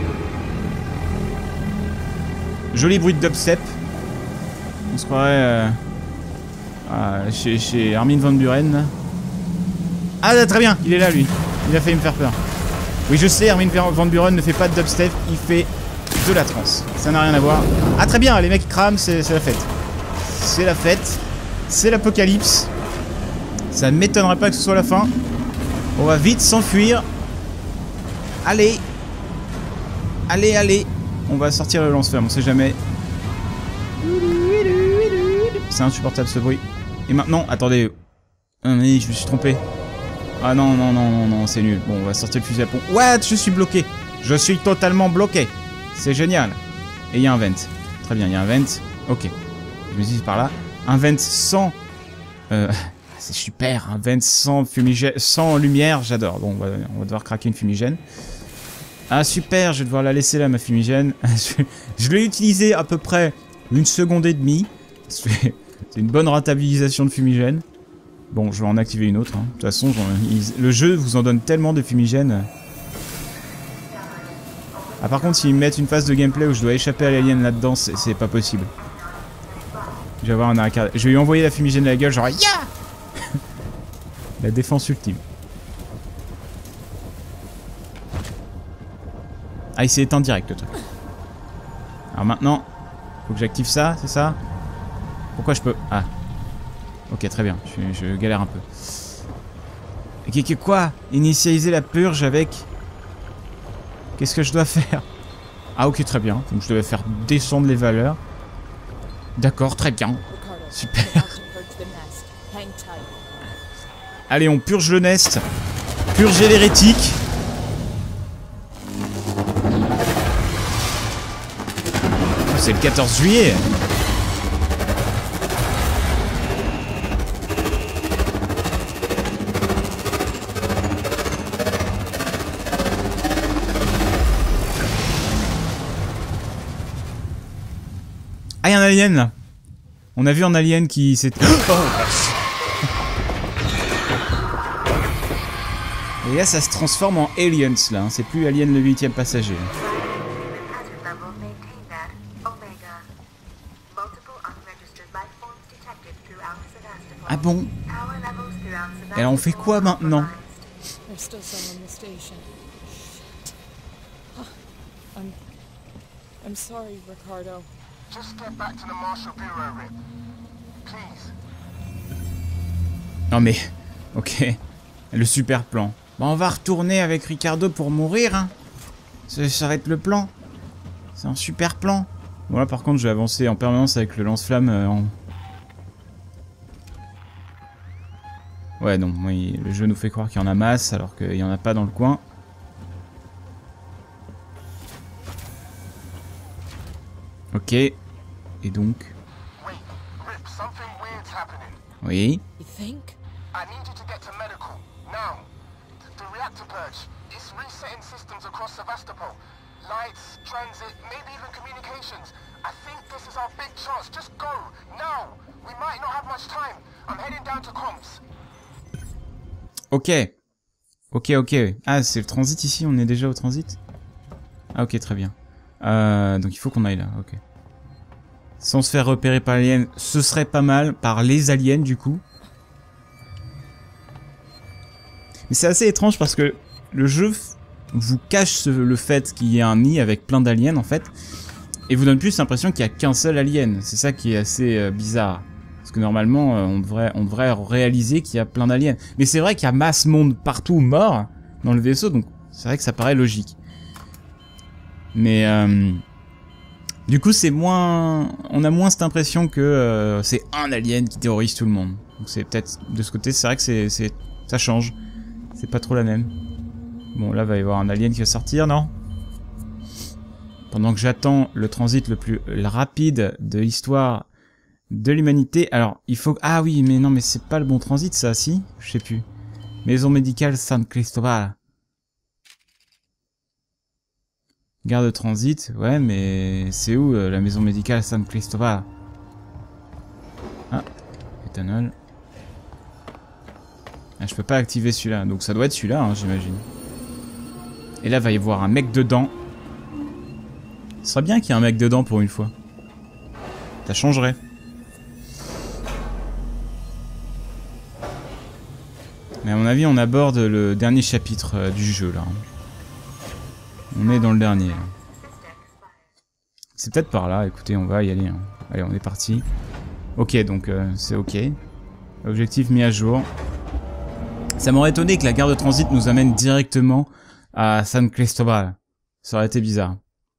Joli bruit de dubstep. On se croirait chez Armin van Buren. Ah très bien, il est là lui. Il a failli me faire peur. Oui je sais, Armin van Buren ne fait pas de dubstep, il fait de la trance. Ça n'a rien à voir. Ah très bien, les mecs crament, c'est la fête. C'est la fête. C'est l'apocalypse. Ça ne m'étonnerait pas que ce soit la fin. On va vite s'enfuir. Allez. Allez, allez. On va sortir le lance-flamme, on sait jamais. C'est insupportable ce bruit. Et maintenant, attendez. Ah mais je me suis trompé. Ah non, non, non, non, non, c'est nul. Bon, on va sortir le fusil à pompe. What? Je suis bloqué. Je suis totalement bloqué. C'est génial. Et il y a un vent. Très bien, il y a un vent. Ok. Je me dis par là. Un vent sans... c'est super. Un vent sans fumigène, sans lumière, j'adore. Bon, on va devoir craquer une fumigène. Ah super, je vais devoir la laisser là, ma fumigène. Je l'ai utilisée à peu près 1 seconde et demie. C'est une bonne rentabilisation de fumigène. Bon, je vais en activer une autre. Hein. De toute façon, le jeu vous en donne tellement de fumigènes. Ah, par contre, s'ils mettent une phase de gameplay où je dois échapper à l'alien là-dedans, c'est pas possible. Je vais avoir un arcade. Je vais lui envoyer la fumigène à la gueule, genre ya. La défense ultime. Ah, il s'est éteint direct le truc. Alors maintenant, faut que j'active ça, c'est ça? Pourquoi je peux... Ah. Ok, très bien. Je galère un peu. Quoi? Initialiser la purge avec... Qu'est-ce que je dois faire? Ah ok, très bien. Donc je devais faire descendre les valeurs. D'accord, très bien. Super. Allez, on purge le nest. Purger l'hérétique. Oh, c'est le 14 juillet. Ah, y'a un alien là. On a vu un alien qui s'est... Oh, et là ça se transforme en aliens là, hein. C'est plus Alien le 8ème passager. Ah bon? Et alors on fait quoi maintenant? I'm sorry, Ricardo. Just get back to the Marshal Bureau, Rip. Please. Non mais... Ok. Le super plan. Bon, on va retourner avec Ricardo pour mourir, hein. Ça va être le plan. C'est un super plan. Bon là par contre je vais avancer en permanence avec le lance-flamme en... Ouais non, oui, le jeu nous fait croire qu'il y en a masse alors qu'il n'y en a pas dans le coin. Ok. Et donc... Wait, Rip, something weird's happening. Oui. You think? I need you to get to medical, now. The reactor purge, it's resetting systems across Sevastopol. Lights, transit, maybe even communications. I think this is our big chance. Just go, now. We might not have much time. I'm heading down to comms. Ok. Ok. Ah, c'est le transit ici, on est déjà au transit? Ah ok, très bien. Donc il faut qu'on aille là, ok. Sans se faire repérer par l'alien, ce serait pas mal, par les aliens du coup. Mais c'est assez étrange parce que le jeu vous cache le fait qu'il y ait un nid avec plein d'aliens en fait. Et vous donne plus l'impression qu'il n'y a qu'un seul alien. C'est ça qui est assez bizarre. Parce que normalement, on devrait réaliser qu'il y a plein d'aliens. Mais c'est vrai qu'il y a masse monde partout mort dans le vaisseau, donc c'est vrai que ça paraît logique. Mais du coup, c'est moins, on a moins cette impression que c'est un alien qui terrorise tout le monde. Donc c'est peut-être de ce côté, c'est vrai que ça change. C'est pas trop la même. Bon, là, va y avoir un alien qui va sortir, non? Pendant que j'attends le transit le plus rapide de l'histoire de l'humanité. Alors, il faut... Ah oui, mais non, mais c'est pas le bon transit, ça, si? Je sais plus. Maison médicale San Cristobal. Gare de transit, ouais, mais c'est où la maison médicale San Cristobal? Ah, éthanol. Ah, je peux pas activer celui-là, donc ça doit être celui-là, hein, j'imagine. Et là, va y avoir un mec dedans. Ce serait bien qu'il y ait un mec dedans pour une fois. Ça changerait. Mais à mon avis, on aborde le dernier chapitre du jeu, là. On est dans le dernier. C'est peut-être par là, écoutez, on va y aller. Hein. Allez, on est parti. Ok, donc c'est ok. Objectif mis à jour. Ça m'aurait étonné que la gare de transit nous amène directement à San Cristobal. Ça aurait été bizarre.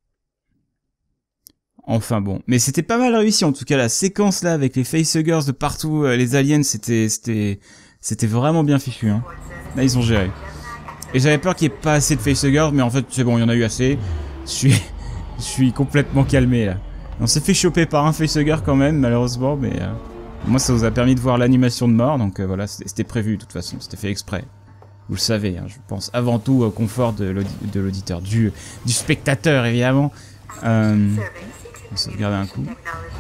Enfin bon. Mais c'était pas mal réussi en tout cas, la séquence là avec les facehuggers de partout, les aliens, c'était vraiment bien fichu. Hein. Là, ils ont géré. Et j'avais peur qu'il n'y ait pas assez de facehuggers, mais en fait, c'est bon, il y en a eu assez. Je suis complètement calmé là. On s'est fait choper par un facehugger quand même, malheureusement, mais moi ça vous a permis de voir l'animation de mort, donc voilà, c'était prévu de toute façon, c'était fait exprès. Vous le savez, hein, je pense avant tout au confort de l'auditeur, du spectateur évidemment. On va sauvegarder un coup.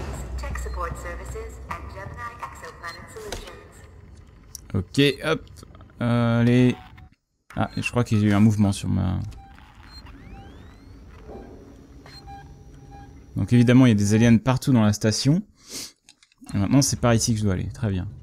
Ok, hop. Allez. Ah, je crois qu'il y a eu un mouvement sur ma... Donc évidemment, il y a des aliens partout dans la station. Et maintenant, c'est par ici que je dois aller. Très bien.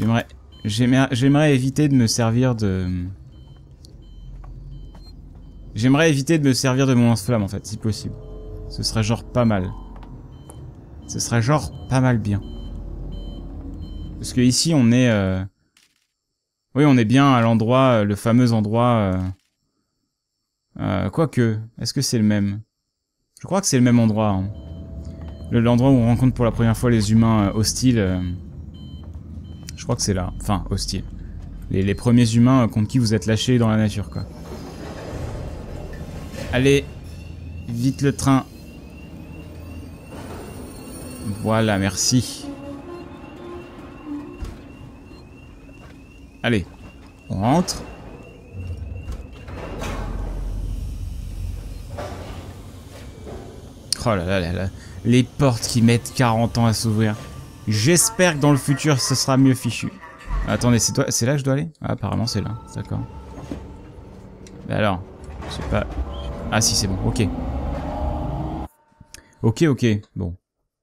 J'aimerais éviter de me servir de J'aimerais éviter de me servir de mon lance-flamme en fait, si possible. Ce serait genre pas mal. Ce serait genre pas mal bien. Parce que ici on est... Oui, on est bien à l'endroit, le fameux endroit... Quoique, est-ce que c'est le même? Je crois que c'est le même endroit. Hein. L'endroit où on rencontre pour la première fois les humains hostiles. Je crois que c'est là. Enfin, hostiles. Les premiers humains contre qui vous êtes lâchés dans la nature, quoi. Allez, vite le train. Voilà, merci. Allez, on rentre. Oh là là là là. Les portes qui mettent 40 ans à s'ouvrir. J'espère que dans le futur, ce sera mieux fichu. Attendez, c'est là que je dois aller? Ah, apparemment, c'est là. D'accord. Mais alors, je sais pas... Ah si, c'est bon. Ok. Ok. Bon.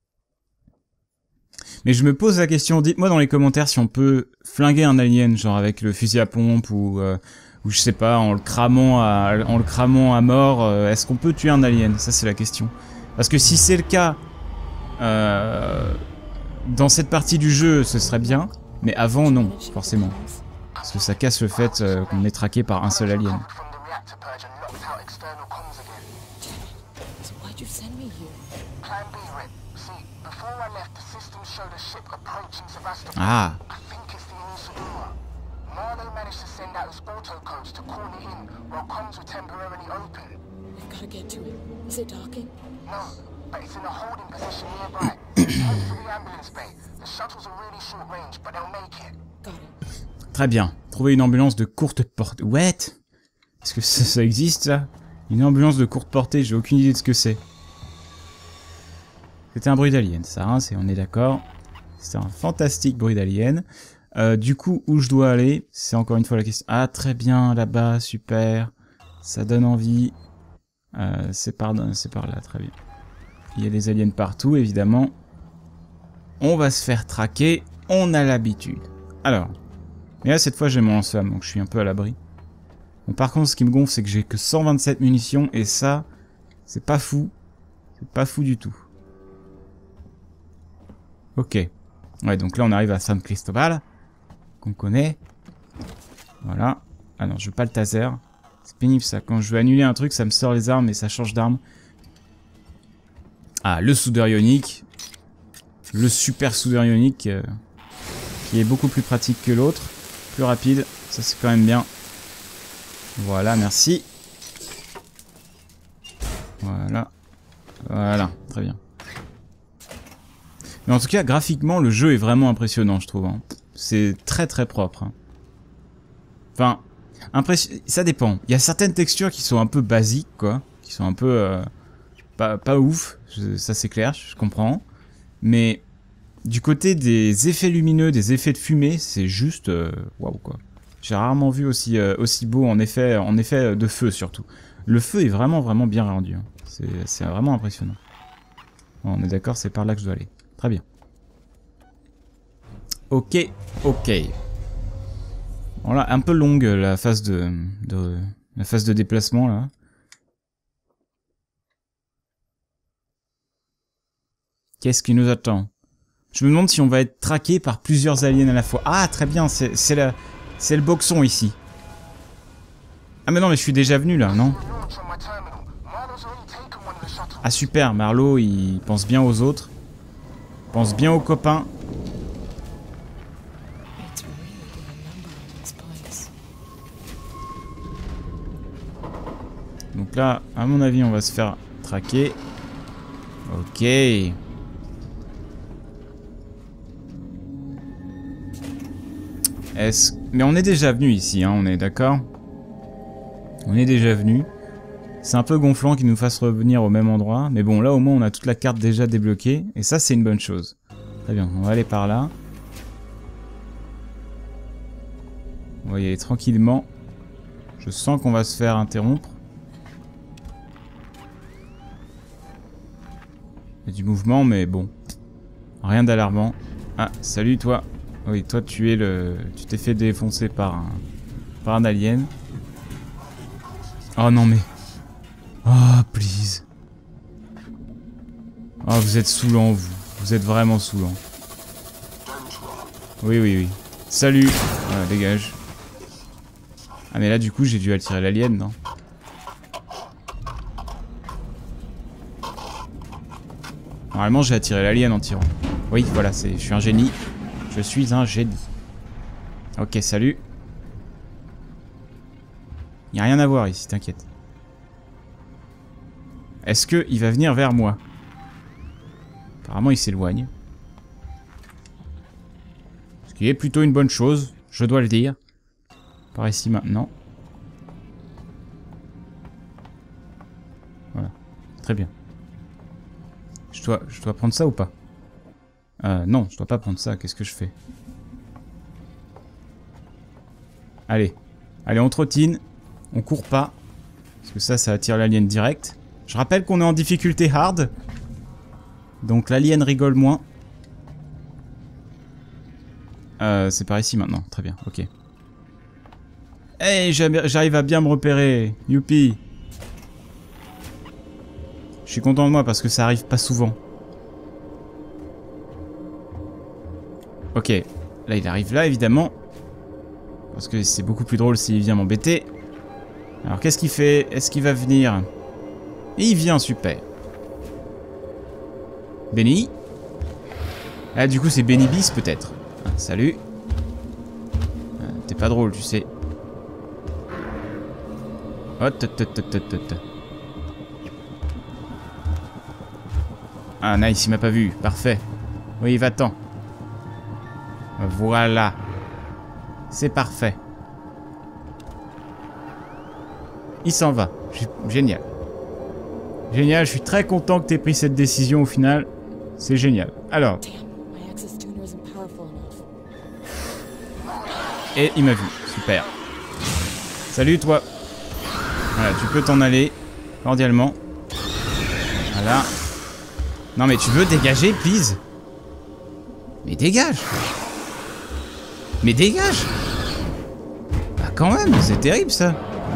Mais je me pose la question, dites-moi dans les commentaires si on peut flinguer un alien, genre avec le fusil à pompe ou je sais pas, en le cramant à mort, est-ce qu'on peut tuer un alien? Ça c'est la question. Parce que si c'est le cas, dans cette partie du jeu, ce serait bien, mais avant non, forcément. Parce que ça casse le fait qu'on est traqué par un seul alien. Ah. Très bien. Trouver une ambulance de courte portée. What? Est-ce que ça existe ça? Une ambulance de courte portée, j'ai aucune idée de ce que c'est. C'était un bruit d'alien, ça, hein, on est d'accord. C'est un fantastique bruit d'alien. Du coup, où je dois aller, c'est encore une fois la question. Ah, très bien, là-bas, super. Ça donne envie. C'est par là, très bien. Il y a des aliens partout, évidemment. On va se faire traquer, on a l'habitude. Alors, mais là, cette fois, j'ai mon lance-flamme, donc je suis un peu à l'abri. Bon, par contre, ce qui me gonfle, c'est que j'ai que 127 munitions, et ça, c'est pas fou. C'est pas fou du tout. Ok. Ouais, donc là, on arrive à San Cristobal, qu'on connaît. Voilà. Ah non, je veux pas le taser. C'est pénible, ça. Quand je veux annuler un truc, ça me sort les armes et ça change d'arme. Ah, le soudeur ionique. Le super soudeur ionique, qui est beaucoup plus pratique que l'autre. Plus rapide. Ça, c'est quand même bien. Voilà, merci. Voilà. Voilà, très bien. Mais en tout cas, graphiquement, le jeu est vraiment impressionnant, je trouve. Hein. C'est très très propre. Hein. Enfin, ça dépend. Il y a certaines textures qui sont un peu basiques, quoi. Qui sont un peu... pas ouf, ça c'est clair, je comprends. Mais du côté des effets lumineux, des effets de fumée, c'est juste... waouh, quoi. J'ai rarement vu aussi beau en effet de feu, surtout. Le feu est vraiment bien rendu. Hein. C'est vraiment impressionnant. Bon, on est d'accord, c'est par là que je dois aller. Très bien. Ok. Voilà, un peu longue la phase de déplacement là. Qu'est-ce qui nous attend? Je me demande si on va être traqué par plusieurs aliens à la fois. Ah, très bien, c'est le boxon ici. Ah mais non, mais je suis déjà venu là, non? Ah super, Marlowe il pense bien aux autres. Pense bien aux copains. Donc là, à mon avis, on va se faire traquer. Ok. Mais on est déjà venu ici, hein, on est d'accord? On est déjà venu. C'est un peu gonflant qu'il nous fasse revenir au même endroit. Mais bon, là au moins on a toute la carte déjà débloquée. Et ça c'est une bonne chose. Très bien, on va aller par là. On va y aller tranquillement. Je sens qu'on va se faire interrompre. Il y a du mouvement mais bon. Rien d'alarmant. Ah, salut toi. Oui, toi tu t'es fait défoncer par un alien. Oh non mais... Oh, please. Oh, vous êtes saoulant, vous. Vous êtes vraiment saoulant. Oui, oui, oui. Salut. Voilà, dégage. Ah, mais là, du coup, j'ai dû attirer l'alien, non? Normalement, j'ai attiré l'alien en tirant. Oui, voilà, je suis un génie. Je suis un génie. Ok, salut. Il n'y a rien à voir ici, t'inquiète. Est-ce qu'il va venir vers moi? Apparemment, il s'éloigne. Ce qui est plutôt une bonne chose, je dois le dire. Par ici maintenant. Voilà, très bien. Je dois prendre ça ou pas? Non, je dois pas prendre ça, qu'est-ce que je fais? Allez, allez, on trottine. On court pas. Parce que ça attire l'alien direct. Je rappelle qu'on est en difficulté hard. Donc l'alien rigole moins. C'est par ici maintenant. Très bien, ok. Hey, j'arrive à bien me repérer. Youpi. Je suis content de moi parce que ça arrive pas souvent. Ok. Là, il arrive là, évidemment. Parce que c'est beaucoup plus drôle s'il vient m'embêter. Alors, qu'est-ce qu'il fait? Est-ce qu'il va venir? Et il vient, super. Benny. Ah, du coup, c'est Benny Bis, peut-être. Ah, salut. Ah, t'es pas drôle, tu sais. Oh, ah, nice, il m'a pas vu. Parfait. Oui, va-t'en. Voilà. C'est parfait. Il s'en va. Génial. Génial, je suis très content que tu aies pris cette décision au final. C'est génial. Alors. Et il m'a vu. Super. Salut toi. Voilà, tu peux t'en aller. Cordialement. Voilà. Non mais tu veux dégager, please? Mais dégage. Mais dégage. Bah quand même, c'est terrible ça.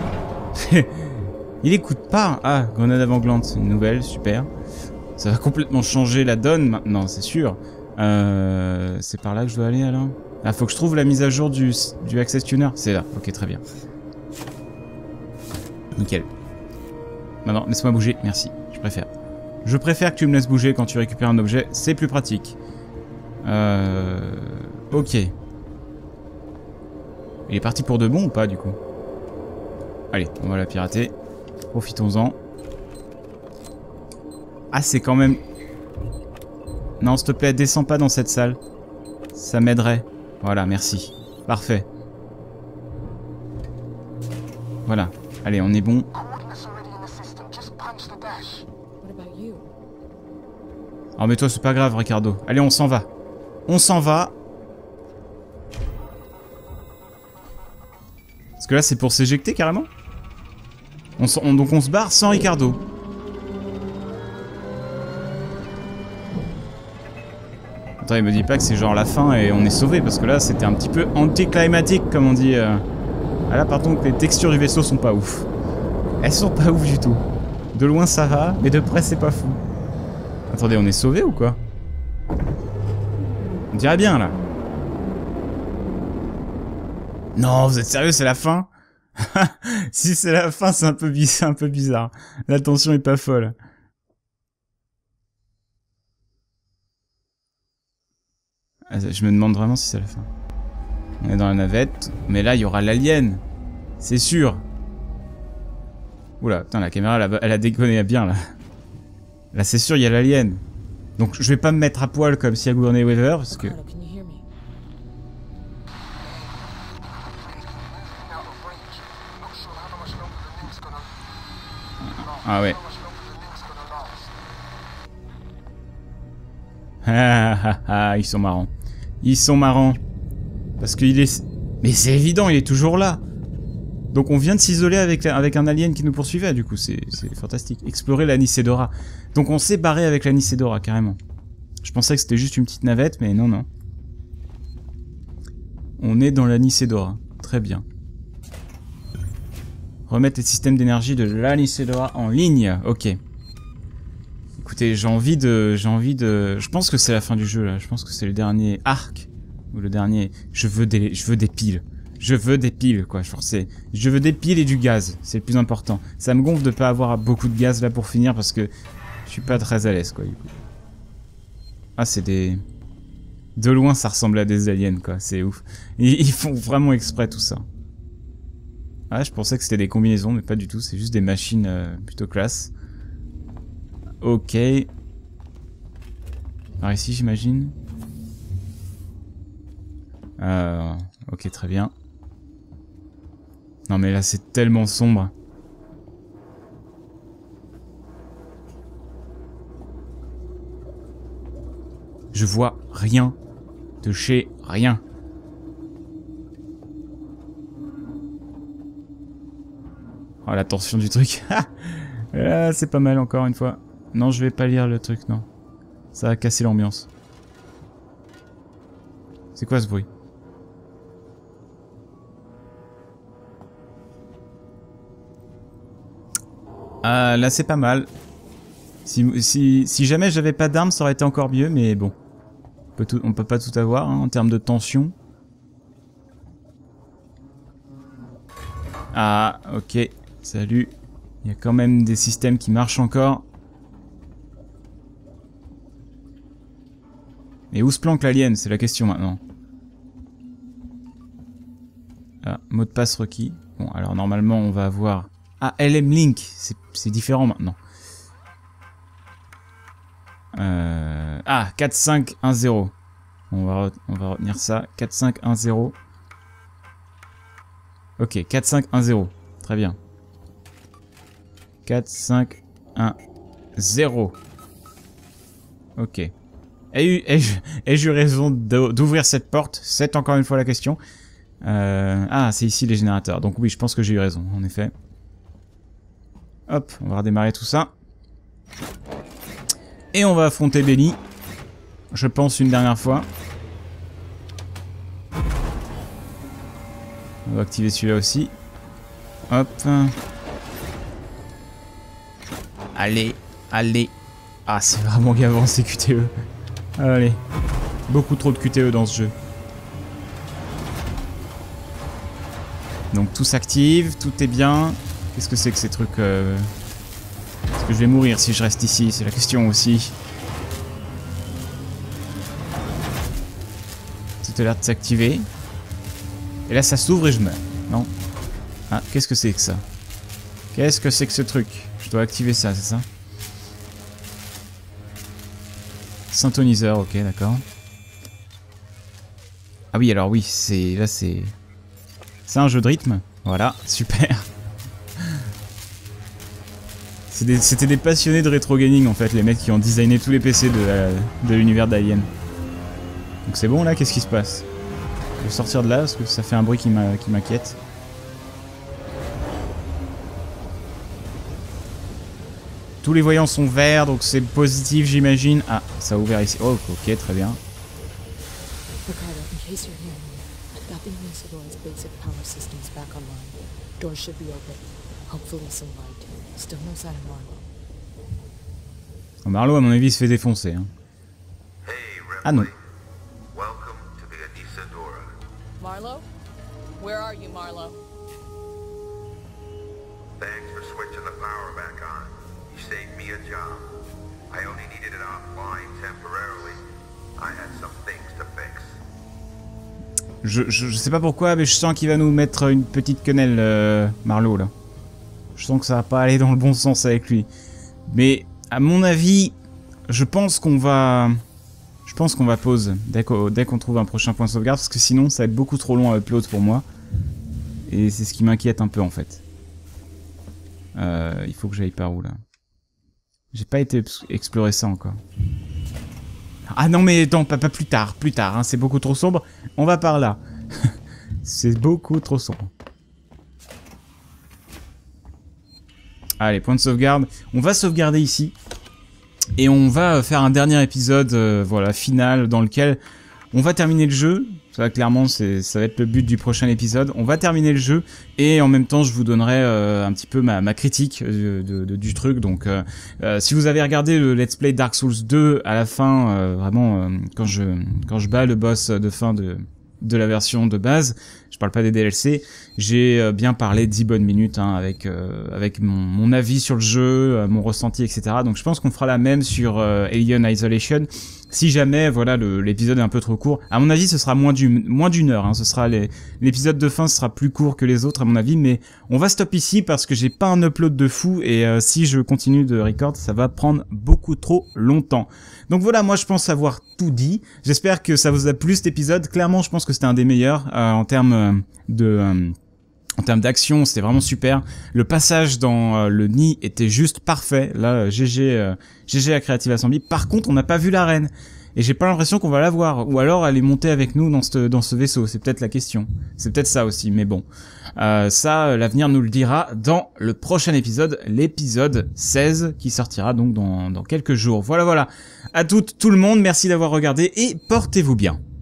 Il écoute pas. Ah, grenade avant-glante, une nouvelle, super. Ça va complètement changer la donne maintenant, c'est sûr. C'est par là que je dois aller alors? Ah, faut que je trouve la mise à jour du Access Tuner. C'est là, ok, très bien. Nickel. Non, laisse-moi bouger, merci, je préfère. Je préfère que tu me laisses bouger quand tu récupères un objet, c'est plus pratique. Ok. Il est parti pour de bon ou pas du coup? Allez, on va la pirater. Profitons-en. Ah, c'est quand même... Non, s'il te plaît, descends pas dans cette salle. Ça m'aiderait. Voilà, merci. Parfait. Voilà. Allez, on est bon. Oh, mais toi, c'est pas grave, Ricardo. Allez, on s'en va. On s'en va. Parce que là, c'est pour s'éjecter, carrément. Donc on se barre sans Ricardo. Attends, il me dit pas que c'est genre la fin et on est sauvé, parce que là, c'était un petit peu anticlimatique, comme on dit. Ah là, par contre, les textures du vaisseau sont pas ouf. Elles sont pas ouf du tout. De loin, ça va, mais de près, c'est pas fou. Attendez, on est sauvé ou quoi? On dirait bien, là. Non, vous êtes sérieux, c'est la fin? Si c'est la fin, c'est un peu bizarre. La tension est pas folle. Je me demande vraiment si c'est la fin. On est dans la navette, mais là, il y aura l'alien. C'est sûr. Oula, putain, la caméra, elle a déconné bien, là. Là, c'est sûr, il y a l'alien. Donc, je vais pas me mettre à poil comme si à Sigourney Weaver, parce que... Ah ouais. Ils sont marrants. Ils sont marrants. Parce qu'il est... Mais c'est évident, il est toujours là. Donc on vient de s'isoler avec un alien qui nous poursuivait, du coup, c'est fantastique. Explorer la Nicédora. Donc on s'est barré avec la Nicédora, carrément. Je pensais que c'était juste une petite navette, mais non, non. On est dans la Nicédora. Très bien. Remettre les systèmes d'énergie de l'Anicedora en ligne. Ok. Écoutez, j'ai envie de... Je pense que c'est la fin du jeu, là. Je pense que c'est le dernier arc. Ou le dernier... Je veux des piles. Je veux des piles, quoi. Je veux des piles et du gaz. C'est le plus important. Ça me gonfle de pas avoir beaucoup de gaz, là, pour finir, parce que je suis pas très à l'aise, quoi, du coup. Ah, c'est des... De loin, ça ressemble à des aliens, quoi. C'est ouf. Ils font vraiment exprès, tout ça. Ah, je pensais que c'était des combinaisons, mais pas du tout. C'est juste des machines plutôt classe. Ok. Par ici, j'imagine. Ok, très bien. Non mais là, c'est tellement sombre. Je vois rien de chez rien. Oh, la tension du truc. Ah, c'est pas mal encore une fois. Non, je vais pas lire le truc, non. Ça va casser l'ambiance. C'est quoi ce bruit? Ah, là c'est pas mal. Si jamais j'avais pas d'armes, ça aurait été encore mieux, mais bon. On peut pas tout avoir hein, en termes de tension. Ah, ok. Salut. Il y a quand même des systèmes qui marchent encore. Mais où se planque l'alien? C'est la question maintenant. Ah, mot de passe requis. Bon, alors normalement on va avoir... Ah, LM Link. C'est différent maintenant. Ah, 4510. On va retenir ça. 4510. Ok, 4510. Très bien. 4510. Ok. Ai-je eu raison d'ouvrir cette porte? C'est encore une fois la question. Ah, c'est ici les générateurs. Donc oui, je pense que j'ai eu raison, en effet. Hop, on va redémarrer tout ça. Et on va affronter Benny. Je pense une dernière fois. On va activer celui-là aussi. Hop. Allez, allez. Ah, c'est vraiment gavant ces QTE. Allez. Beaucoup trop de QTE dans ce jeu. Donc tout s'active, tout est bien. Qu'est-ce que c'est que ces trucs Est-ce que je vais mourir si je reste ici? C'est la question aussi. Tout a l'air de s'activer. Et là ça s'ouvre et je meurs. Non. Ah, qu'est-ce que c'est que ça? Qu'est-ce que c'est que ce truc? Je dois activer ça, c'est ça? Synthoniseur, ok, d'accord. Ah oui, alors oui, c'est... Là c'est... C'est un jeu de rythme. Voilà, super. C'était des passionnés de rétro gaming en fait, les mecs qui ont designé tous les PC de l'univers d'Alien. Donc c'est bon là, qu'est-ce qui se passe? Je vais sortir de là parce que ça fait un bruit qui m'inquiète. Tous les voyants sont verts, donc c'est positif j'imagine. Ah, ça a ouvert ici. Oh, ok, très bien. Ricardo, in case you're hearing me, I've got the Anicedor's basic power systems back online. Doors should be open. Hopefully some light. Still no sign of Marlowe. Marlowe, à mon avis, se fait défoncer. Hein. Ah non. Welcome to the Anicedora. Marlowe? Where are you, Marlowe? Thanks for switching the power back on. You saved me a job. I only needed it offline temporarily. I had some things to fix. Je sais pas pourquoi, mais je sens qu'il va nous mettre une petite quenelle, Marlowe, là. Je sens que ça va pas aller dans le bon sens avec lui. Mais, à mon avis, je pense qu'on va pause dès qu'on trouve un prochain point de sauvegarde, parce que sinon, ça va être beaucoup trop long à upload pour moi. Et c'est ce qui m'inquiète un peu, en fait. Il faut que j'aille par où, là? J'ai pas été explorer ça encore. Ah non mais non, pas plus tard, hein, c'est beaucoup trop sombre. On va par là. C'est beaucoup trop sombre. Allez, point de sauvegarde. On va sauvegarder ici. Et on va faire un dernier épisode, voilà, final, dans lequel On va terminer le jeu, ça clairement ça va être le but du prochain épisode. On va terminer le jeu et en même temps je vous donnerai un petit peu ma critique du truc. Donc si vous avez regardé le Let's Play Dark Souls 2 à la fin, vraiment quand je bats le boss de fin de la version de base, je parle pas des DLC, j'ai bien parlé 10 bonnes minutes hein, avec mon avis sur le jeu, mon ressenti, etc. Donc je pense qu'on fera la même sur Alien Isolation. Si jamais voilà l'épisode est un peu trop court, à mon avis ce sera moins d'une heure, hein. Ce sera l'épisode de fin, ce sera plus court que les autres à mon avis, mais on va stop ici parce que j'ai pas un upload de fou et si je continue de record, ça va prendre beaucoup trop longtemps. Donc voilà, moi je pense avoir tout dit. J'espère que ça vous a plu cet épisode. Clairement, je pense que c'était un des meilleurs en termes d'action, c'était vraiment super. Le passage dans le nid était juste parfait. Là, GG à Creative Assembly. Par contre, on n'a pas vu la reine. Et j'ai pas l'impression qu'on va la voir. Ou alors, elle est montée avec nous dans ce vaisseau. C'est peut-être la question. C'est peut-être ça aussi, mais bon. Ça, l'avenir nous le dira dans le prochain épisode, l'épisode 16, qui sortira donc dans quelques jours. Voilà. À tout le monde, merci d'avoir regardé et portez-vous bien.